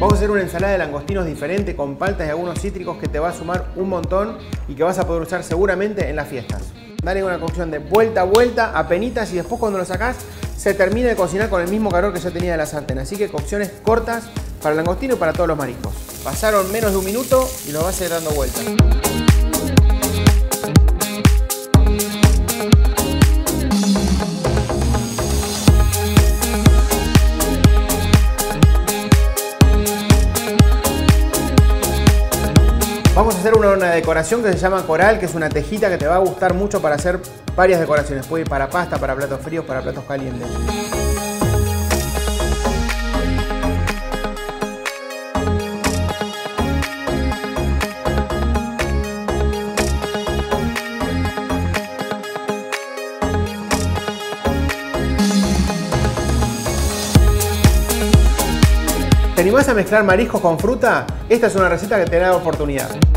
Vamos a hacer una ensalada de langostinos diferente con paltas y algunos cítricos que te va a sumar un montón y que vas a poder usar seguramente en las fiestas. Dale una cocción de vuelta a vuelta, apenitas, y después cuando lo sacás se termina de cocinar con el mismo calor que ya tenía de la sartén. Así que cocciones cortas para el langostino y para todos los mariscos. Pasaron menos de un minuto y los vas a ir dando vueltas. Vamos a hacer una decoración que se llama coral, que es una tejita que te va a gustar mucho para hacer varias decoraciones. Puede ir para pasta, para platos fríos, para platos calientes. ¿Te animás a mezclar mariscos con fruta? Esta es una receta que te da oportunidad.